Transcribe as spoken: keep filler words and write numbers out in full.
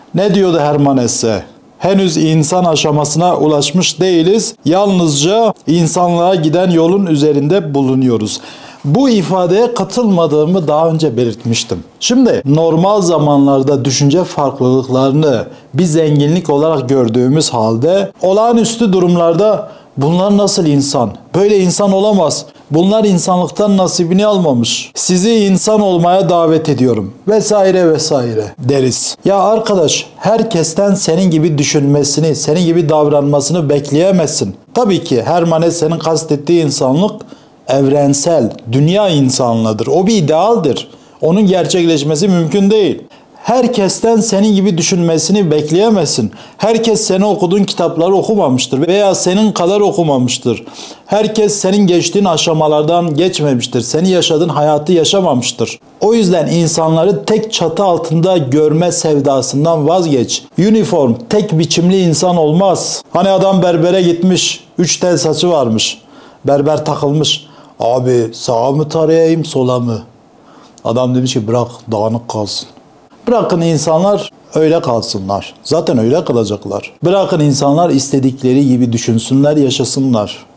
Ne diyordu Hermann Hesse? Henüz insan aşamasına ulaşmış değiliz. Yalnızca insanlığa giden yolun üzerinde bulunuyoruz. Bu ifadeye katılmadığımı daha önce belirtmiştim. Şimdi normal zamanlarda düşünce farklılıklarını bir zenginlik olarak gördüğümüz halde olağanüstü durumlarda bunlar nasıl insan? Böyle insan olamaz. Bunlar insanlıktan nasibini almamış. Sizi insan olmaya davet ediyorum. Vesaire vesaire deriz. Ya arkadaş, herkesten senin gibi düşünmesini, senin gibi davranmasını bekleyemezsin. Tabii ki Hermann Hesse'nin kastettiği insanlık evrensel, dünya insanlığıdır. O bir idealdir. Onun gerçekleşmesi mümkün değil. Herkesten senin gibi düşünmesini bekleyemezsin. Herkes senin okuduğun kitapları okumamıştır veya senin kadar okumamıştır. Herkes senin geçtiğin aşamalardan geçmemiştir. Senin yaşadığın hayatı yaşamamıştır. O yüzden insanları tek çatı altında görme sevdasından vazgeç. Uniform, tek biçimli insan olmaz. Hani adam berbere gitmiş, üç tel saçı varmış. Berber takılmış. Abi sağa mı tarayayım, sola mı? Adam demiş ki bırak dağınık kalsın. Bırakın insanlar öyle kalsınlar. Zaten öyle kalacaklar. Bırakın insanlar istedikleri gibi düşünsünler, yaşasınlar.